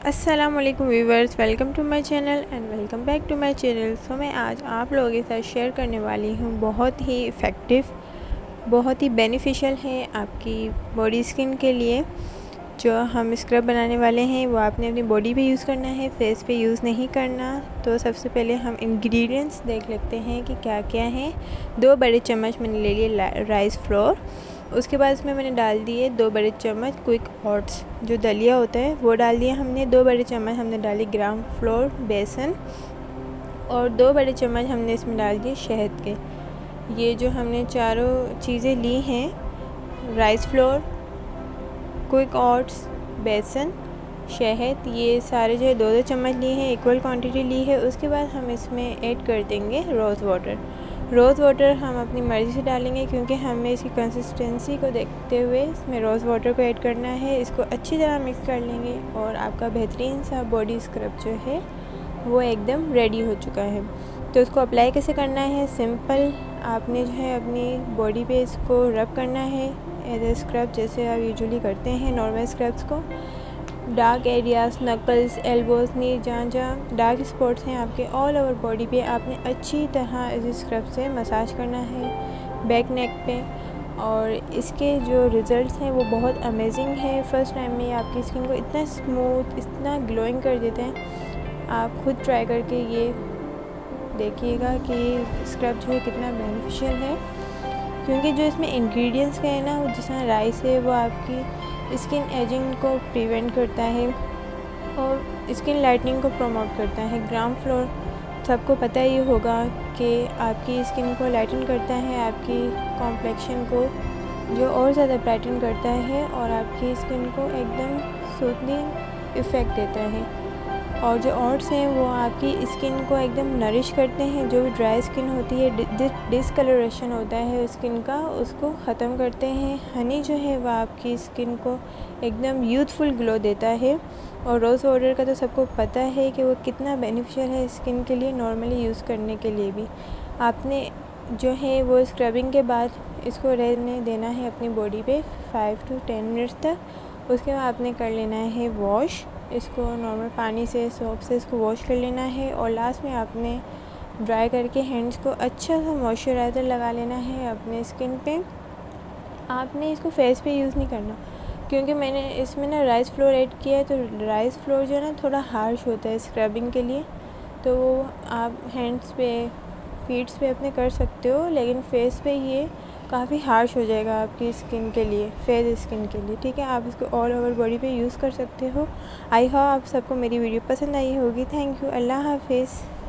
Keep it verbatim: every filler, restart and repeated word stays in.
अस्सलाम वालेकुम viewers, welcome to my channel and welcome back to my channel. So मैं आज आप लोगों के साथ शेयर करने वाली हूँ बहुत ही इफ़ेक्टिव, बहुत ही बेनिफिशियल है आपकी बॉडी स्किन के लिए। जो हम स्क्रब बनाने वाले हैं वो आपने अपनी बॉडी पे यूज़ करना है, फेस पे यूज़ नहीं करना। तो सबसे पहले हम इंग्रेडिएंट्स देख लेते हैं कि क्या क्या है। दो बड़े चम्मच मैंने ले लिए राइस फ्लोर। उसके बाद इसमें मैंने डाल दिए दो बड़े चम्मच क्विक ओट्स, जो दलिया होता है वो डाल दिया हमने। दो बड़े चम्मच हमने डाली ग्राम फ्लोर बेसन, और दो बड़े चम्मच हमने इसमें डाल दिए शहद के। ये जो हमने चारों चीज़ें ली हैं, राइस फ्लोर, क्विक ओट्स, बेसन, शहद, ये सारे जो है दो दो चम्मच लिए हैं, इक्वल क्वांटिटी ली है। उसके बाद हम इसमें ऐड कर देंगे रोज़ वाटर। रोज़ वाटर हम अपनी मर्ज़ी से डालेंगे, क्योंकि हमें इसकी कंसिस्टेंसी को देखते हुए इसमें रोज़ वाटर को ऐड करना है। इसको अच्छी तरह मिक्स कर लेंगे और आपका बेहतरीन सा बॉडी स्क्रब जो है वो एकदम रेडी हो चुका है। तो इसको अप्लाई कैसे करना है, सिंपल आपने जो है अपनी बॉडी पे इसको रब करना है एज ए स्क्रब, जैसे आप यूजुअली करते हैं नॉर्मल स्क्रब्स को। Dark areas, knuckles, elbows, knee, जहाँ जहाँ डार्क स्पॉट्स हैं आपके ऑल ओवर बॉडी पे आपने अच्छी तरह इस स्क्रब से मसाज करना है बैक नेक पे। और इसके जो रिज़ल्ट्स हैं वो बहुत अमेजिंग है। फ़र्स्ट टाइम में आपकी स्किन को इतना स्मूथ, इतना ग्लोइंग कर देते हैं। आप खुद ट्राई करके ये देखिएगा कि स्क्रब जो है कितना बेनिफिशियल है, क्योंकि जो इसमें इंग्रेडिएंट्स का है ना, वो जिस तरह राइस है वो आपकी स्किन एजिंग को प्रिवेंट करता है और स्किन लाइटनिंग को प्रमोट करता है। ग्राम फ्लोर सबको पता ही होगा कि आपकी स्किन को लाइटन करता है, आपकी कॉम्प्लेक्शन को जो और ज़्यादा ब्राइटन करता है और आपकी स्किन को एकदम सूदिंग इफ़ेक्ट देता है। और जो ओट्स हैं वो आपकी स्किन को एकदम नरिश करते हैं। जो भी ड्राई स्किन होती है, डिसकलरेशन होता है स्किन का, उसको ख़त्म करते हैं। हनी जो है वो आपकी स्किन को एकदम यूथफुल ग्लो देता है। और रोज़ वाटर का तो सबको पता है कि वो कितना बेनिफिशियल है स्किन के लिए, नॉर्मली यूज़ करने के लिए भी। आपने जो है वो स्क्रबिंग के बाद इसको रहने देना है अपनी बॉडी पे फाइव टू टेन मिनट्स तक। उसके बाद आपने कर लेना है वॉश, इसको नॉर्मल पानी से, सोप से इसको वॉश कर लेना है। और लास्ट में आपने ड्राई करके हैंड्स को अच्छा सा मॉइस्चराइज़र लगा लेना है अपने स्किन पे। आपने इसको फेस पे यूज़ नहीं करना, क्योंकि मैंने इसमें ना राइस फ्लोर ऐड किया है। तो राइस फ्लोर जो है ना थोड़ा हार्श होता है स्क्रबिंग के लिए, तो वो आप हैंड्स पे, फीट्स पे अपने कर सकते हो, लेकिन फेस पे ये काफ़ी हार्श हो जाएगा आपकी स्किन के लिए, फेस स्किन के लिए। ठीक है, आप इसको ऑल ओवर बॉडी पे यूज़ कर सकते हो। आई होप आप सबको मेरी वीडियो पसंद आई होगी। थैंक यू, अल्लाह हाफिज़।